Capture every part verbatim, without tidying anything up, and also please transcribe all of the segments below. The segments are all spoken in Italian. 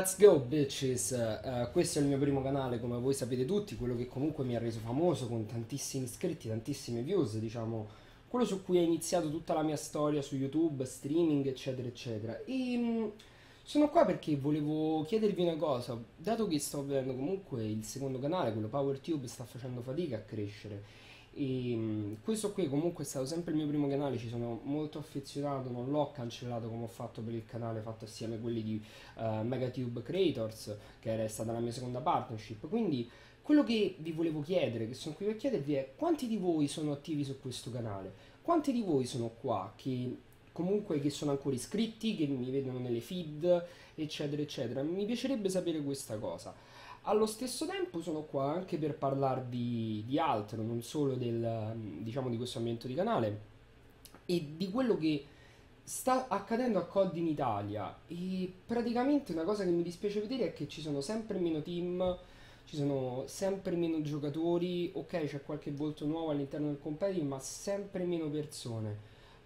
Let's go bitches. Eh, questo è il mio primo canale, come voi sapete tutti, quello che comunque mi ha reso famoso con tantissimi iscritti, tantissime views, diciamo, quello su cui è iniziato tutta la mia storia su YouTube, streaming, eccetera, eccetera. E mh, sono qua perché volevo chiedervi una cosa, dato che sto vedendo comunque il secondo canale, quello PowerTube, sta facendo fatica a crescere. E mh, questo qui comunque è stato sempre il mio primo canale, ci sono molto affezionato, non l'ho cancellato come ho fatto per il canale fatto assieme a quelli di eh, Megatube Creators, che era stata la mia seconda partnership. Quindi quello che vi volevo chiedere, che sono qui per chiedervi, è quanti di voi sono attivi su questo canale? Quanti di voi sono qua che comunque che sono ancora iscritti, che mi vedono nelle feed, eccetera, eccetera? Mi piacerebbe sapere questa cosa. Allo stesso tempo sono qua anche per parlarvi di altro, non solo del, diciamo, di questo ambiente di canale e di quello che sta accadendo a C O D in Italia. E praticamente una cosa che mi dispiace vedere è che ci sono sempre meno team, ci sono sempre meno giocatori, ok, c'è qualche volto nuovo all'interno del competitive, ma sempre meno persone.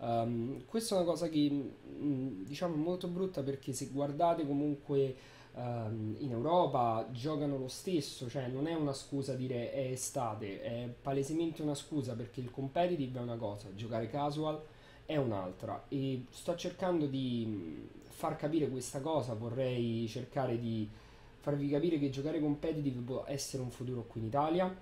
Um, questa è una cosa che mm, diciamo è molto brutta, perché se guardate comunque ehm, in Europa giocano lo stesso, cioè non è una scusa dire è estate, è palesemente una scusa, perché il competitive è una cosa, giocare casual è un'altra, e sto cercando di mh, far capire questa cosa, vorrei cercare di farvi capire che giocare competitive può essere un futuro qui in Italia,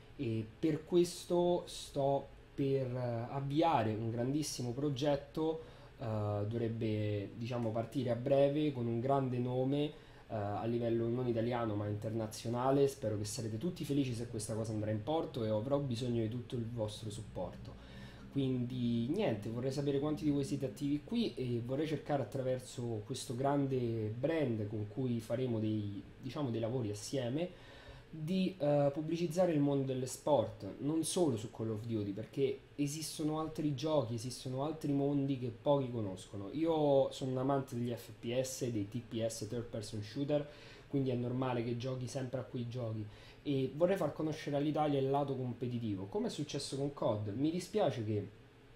e per questo sto per eh, avviare un grandissimo progetto. Eh, dovrebbe, diciamo, partire a breve con un grande nome, eh, a livello non italiano ma internazionale. Spero che sarete tutti felici se questa cosa andrà in porto, e avrò bisogno di tutto il vostro supporto. Quindi niente, vorrei sapere quanti di voi siete attivi qui, e vorrei cercare attraverso questo grande brand con cui faremo dei, diciamo, dei lavori assieme, di eh, pubblicizzare il mondo delle sport, non solo su Call of Duty, perché esistono altri giochi, esistono altri mondi che pochi conoscono. Io sono un amante degli F P S, dei T P S, third person shooter, quindi è normale che giochi sempre a quei giochi, e vorrei far conoscere all'Italia il lato competitivo, come è successo con C O D. Mi dispiace che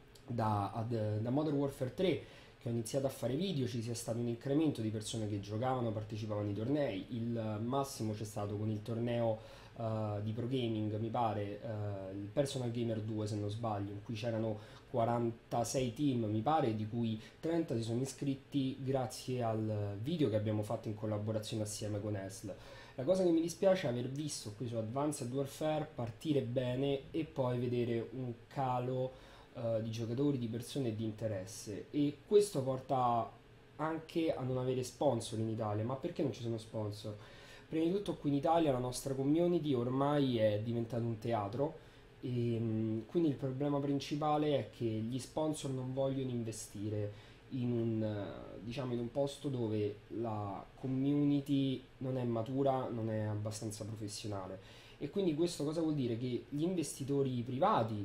da, ad- da Modern Warfare tre, che ho iniziato a fare video, ci sia stato un incremento di persone che giocavano, partecipavano ai tornei. Il massimo c'è stato con il torneo eh, di Pro Gaming, mi pare, eh, il Personal Gamer due se non sbaglio, in cui c'erano quarantasei team, mi pare, di cui trenta si sono iscritti grazie al video che abbiamo fatto in collaborazione assieme con E S L. La cosa che mi dispiace è aver visto qui su Advanced Warfare partire bene e poi vedere un calo eh, di giocatori, di persone e di interesse, e questo porta anche a non avere sponsor in Italia. Ma perché non ci sono sponsor? Prima di tutto qui in Italia la nostra community ormai è diventata un teatro, e mh, quindi il problema principale è che gli sponsor non vogliono investire in un, eh, diciamo, in un posto dove la community non è matura, non è abbastanza professionale. E quindi questo cosa vuol dire? Che gli investitori privati,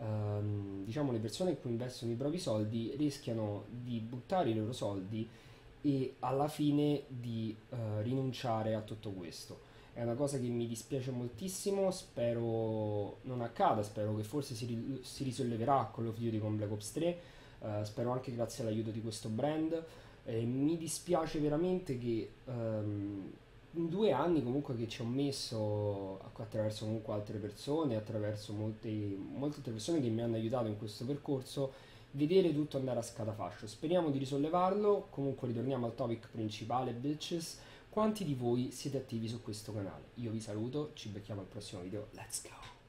ehm, diciamo le persone in cui investono i propri soldi, rischiano di buttare i loro soldi e alla fine di eh, rinunciare a tutto questo. È una cosa che mi dispiace moltissimo, spero non accada, spero che forse si, ri- si risolleverà Call of Duty con Black Ops tre, eh, spero anche grazie all'aiuto di questo brand. Eh, mi dispiace veramente che ehm, in due anni comunque che ci ho messo attraverso comunque altre persone, attraverso molte, molte altre persone che mi hanno aiutato in questo percorso, vedere tutto andare a scatafascio. Speriamo di risollevarlo. Comunque ritorniamo al topic principale, bitches. Quanti di voi siete attivi su questo canale? Io vi saluto, ci becchiamo al prossimo video, let's go!